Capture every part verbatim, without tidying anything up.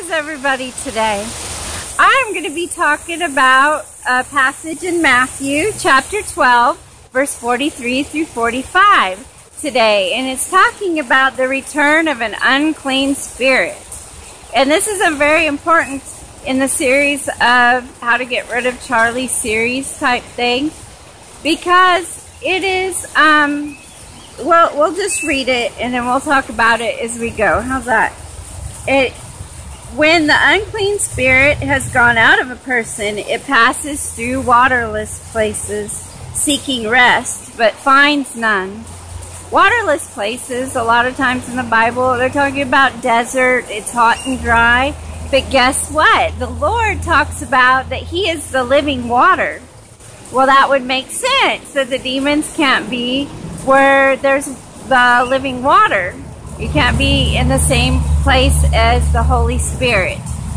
is everybody today? I'm going to be talking about a passage in Matthew chapter twelve, verse forty-three through forty-five today. And it's talking about the return of an unclean spirit. And this is a very important in the series of how to get rid of Charlie series type thing. Because it is, um, well, we'll just read it and then we'll talk about it as we go. How's that? It, when the unclean spirit has gone out of a person, it passes through waterless places, seeking rest, but finds none. Waterless places, a lot of times in the Bible, they're talking about desert, it's hot and dry. But guess what? The Lord talks about that He is the living water. Well, that would make sense, that the demons can't be where there's the living water. You can't be in the same place as the Holy Spirit.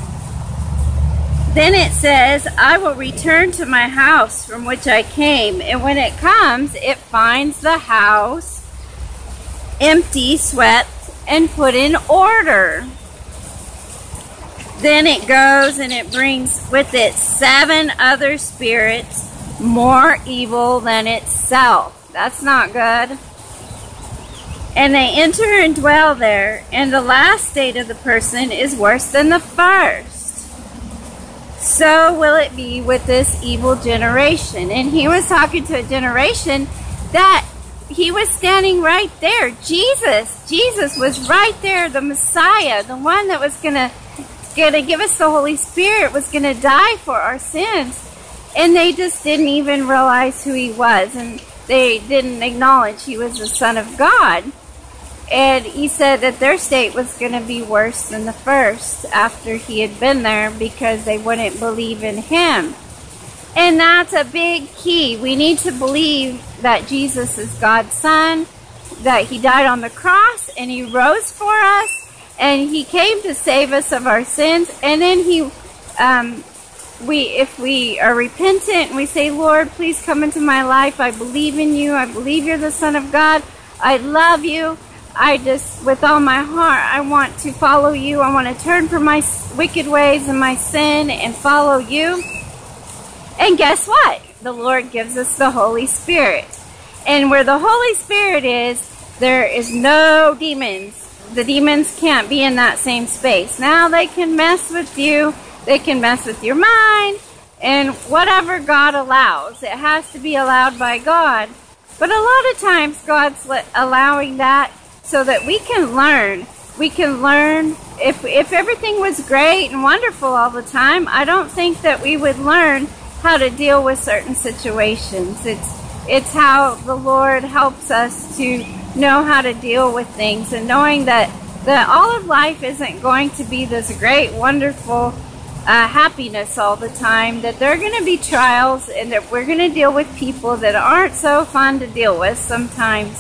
Then it says, I will return to my house from which I came. And when it comes, it finds the house empty, swept, and put in order. Then it goes and it brings with it seven other spirits more evil than itself. That's not good. And they enter and dwell there, and the last state of the person is worse than the first. So will it be with this evil generation. And he was talking to a generation that he was standing right there. Jesus, Jesus was right there, the Messiah, the one that was going to going to give us the Holy Spirit, was going to die for our sins. And they just didn't even realize who he was, and they didn't acknowledge he was the Son of God. And he said that their state was going to be worse than the first after he had been there, because they wouldn't believe in him. And that's a big key. We need to believe that Jesus is God's Son, that he died on the cross and he rose for us, and he came to save us of our sins. And then he, um, we, if we are repentant and we say, Lord, please come into my life. I believe in you. I believe you're the Son of God. I love you. I just, with all my heart, I want to follow you. I want to turn from my wicked ways and my sin and follow you. And guess what? The Lord gives us the Holy Spirit. And where the Holy Spirit is, there is no demons. The demons can't be in that same space. Now they can mess with you. They can mess with your mind. And whatever God allows, it has to be allowed by God. But a lot of times God's allowing that so that we can learn. We can learn. If, if everything was great and wonderful all the time, I don't think that we would learn how to deal with certain situations. It's, it's how the Lord helps us to know how to deal with things, and knowing that, that all of life isn't going to be this great, wonderful uh, happiness all the time, that there are going to be trials, and that we're going to deal with people that aren't so fun to deal with sometimes.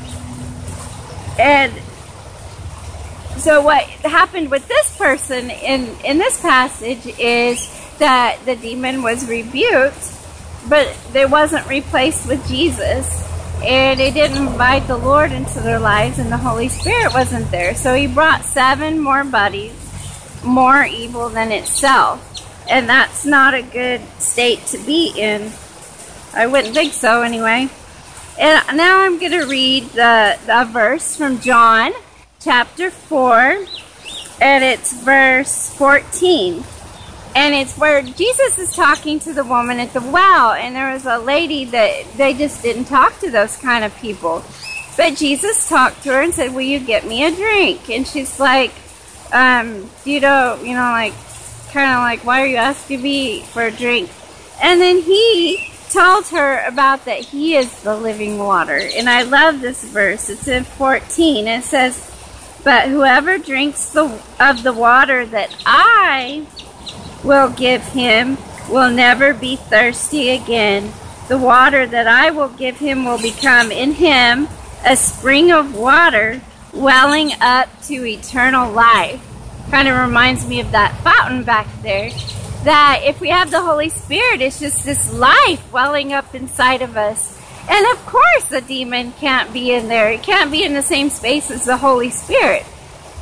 And so what happened with this person in, in this passage is that the demon was rebuked, but it wasn't replaced with Jesus. And it didn't invite the Lord into their lives, and the Holy Spirit wasn't there. So he brought seven more buddies, more evil than itself. And that's not a good state to be in. I wouldn't think so anyway. And now I'm going to read the, the verse from John chapter four, and it's verse fourteen. And it's where Jesus is talking to the woman at the well, and there was a lady that they just didn't talk to those kind of people. But Jesus talked to her and said, will you get me a drink? And she's like, um, you know, you know, like, kind of like, why are you asking me for a drink? And then he told her about that he is the living water. And I love this verse. It's in fourteen. It says, but whoever drinks the of the water that I will give him will never be thirsty again. The water that I will give him will become in him a spring of water welling up to eternal life. Kind of reminds me of that fountain back there. That if we have the Holy Spirit, it's just this life welling up inside of us. And of course the demon can't be in there. It can't be in the same space as the Holy Spirit.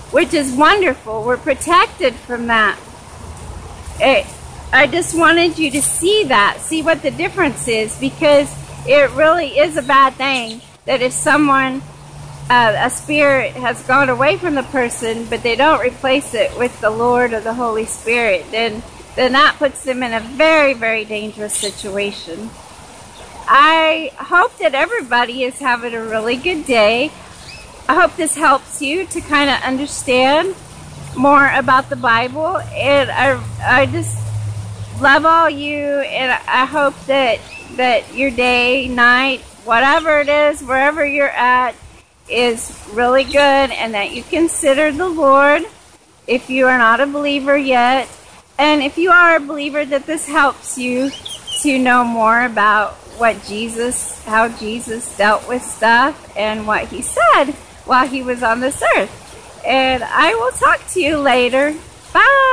which is wonderful. We're protected from that. It, I just wanted you to see that, see what the difference is, because it really is a bad thing that if someone, uh, a spirit has gone away from the person, but they don't replace it with the Lord or the Holy Spirit, then, then that puts them in a very, very dangerous situation. I hope that everybody is having a really good day. I hope this helps you to kind of understand more about the Bible, and I, I just love all you, and I hope that that your day, night, whatever it is, wherever you're at, is really good, and that you consider the Lord if you are not a believer yet, and if you are a believer, that this helps you to know more about what Jesus, how Jesus dealt with stuff, and what he said while he was on this earth. And I will talk to you later. Bye!